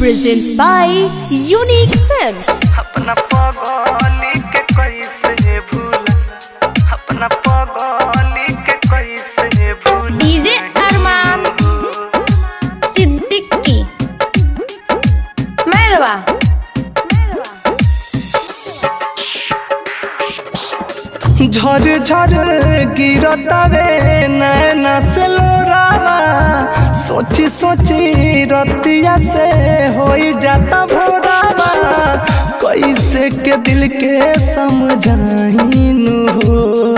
presents by Unique Films। अपना पगली के कैसे भूला, अपना पगली के कैसे भूला। डीजे अरमान सिद्दीकी मेहरबा। झर झर गिरतावे नैना से लोरावा, सोची सोची रतिया से होई जाता भोरावा। कैसे के दिल के समझाइनु हो,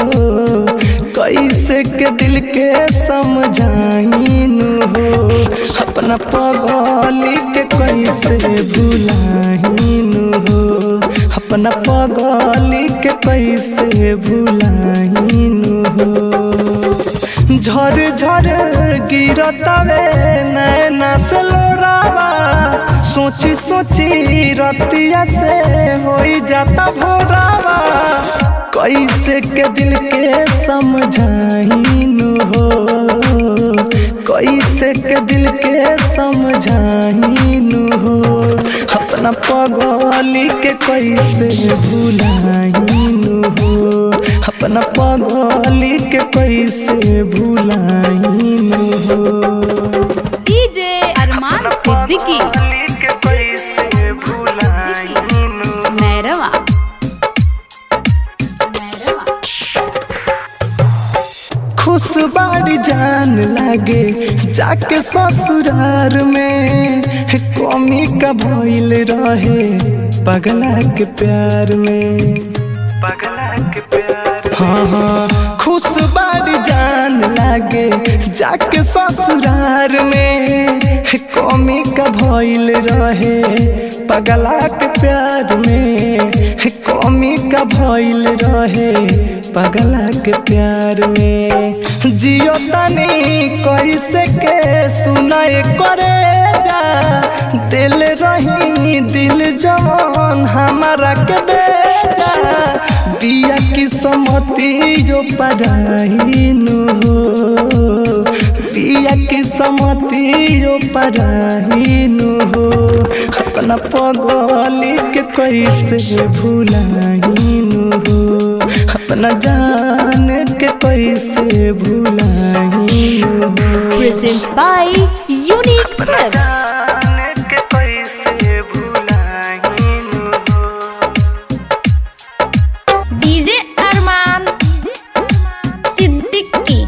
कैसे के दिल के समझाइनु हो। अपना पगली के कैसे भुलाइनु हो, अपना पगली के कैसे भुलाइनु हो। झर झर गिरतावे नैना से लोरावा, सोची सोची रतिया से होई जाता भोरावा। कैसे के दिल के समझाइनु हो, कैसे के दिल के समझाइनु हो। अपना पगली के कैसे भुलाइनु हो, अपना पगली के कैसे भुलाइनु हो। डीजे अरमान सिद्दीकी मेहरबा। खुश बाड़ी जान लागे जाके ससुरार में, कमी का भइल रहे पगला के प्यार में, पगला के प्यार। हाँ हाँ खुश बाड़ी जान लागे जाके ससुरार में, कमी का भइल रहे पगला के प्यार में, कमी का भइल रहे पगला के प्यार में। जियो तनी कैसे के सुनाए करे जा, दिल रही दिल जवान हमारा के दे जा। दिया की समती जो पराइनु हो, दिया की समती जो पराइनु हो। अपना पगली के कैसे भुलाइनु हो, अपना जान के कैसे भुलाइनु हो। presents by Unique Films। DJ Arman Siddiqui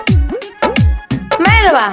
मेहरबा।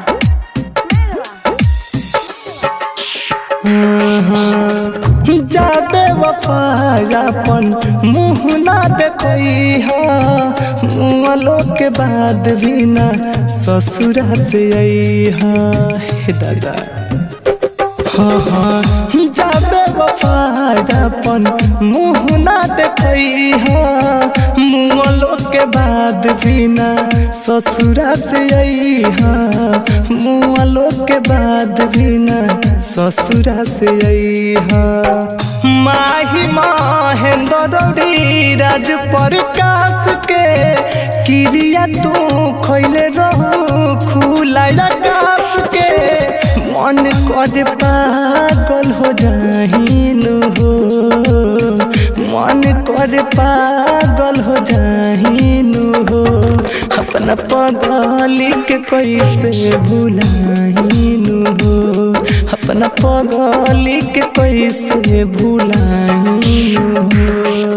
जाबे वफा अपन मुँह ना देखई हा, मुँहलो के बाद भी ना ससुरा से आई हा। हे दादा हाँ हाँ जाबे वफा अपन मुँह ना देखई हा, मुँहलो के बाद भी ना ससुरा से आई हा। मुँहलो के बाद भी ना ससुरा से आई हा। माही महेंद्र राज प्रकाश के क्रिया तू खोले रहू खुला आकाश के। मन कर पागल हो जाहिनु हो, मन कर पागल हो जाहिनु हो। अपना पगली के कैसे भुलाइनु हो, अपना पगली के कैसे भुलाइनु हो।